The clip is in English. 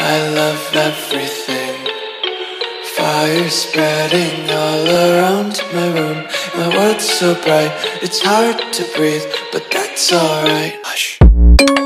I love everything. Fire spreading all around my room. My world's so bright, it's hard to breathe, but that's alright. Hush.